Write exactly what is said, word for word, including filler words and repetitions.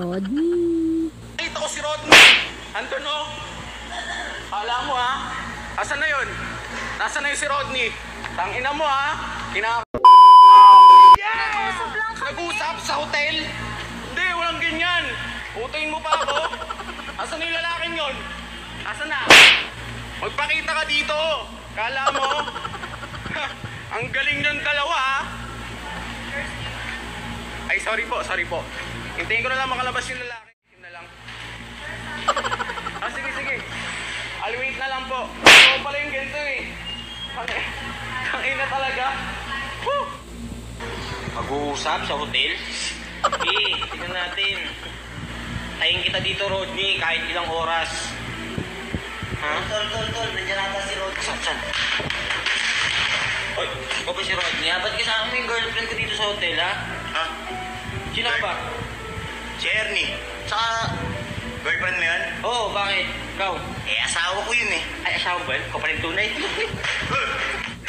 Rodney. Nakita ko si Rodney. Andun o. Kala mo ha? Asan na yun? Nasaan na yun si Rodney? Tangina mo ha? Kina... Yeah! Nag-usap sa hotel? Hindi, walang ganyan. Putuin mo pa ako. Asan na yung lalaking yun? Asan na? Magpakita ka dito. Kala mo? Ang galing ng dalawa ha? Ay, sorry po, sorry po. Hintayin ko na lang makalabas yung lalaki. Yun na lang. Ah, sige, sige. I'll wait na lang po. Ito pala yung ganito eh. Tangina talaga. Woo! Mag-uusap sa hotel? Eh, tignan natin. Tayin kita dito, Rodney, kahit ilang oras. Ha? Tol, tol, tol. Nandiyan nata si Rodney. Saan, saan? Oy, ikaw ba si Rodney? Ha? Ba't kasama mo yung girlfriend ko dito sa hotel, ha? Ha? Sino ba? Si Ernie. Tsaka, girlfriend mo yan? Oo, oh, bakit? Ikaw? Eh, asawa ko yun eh. Ay, asawa ba yun? Kapalit tunay.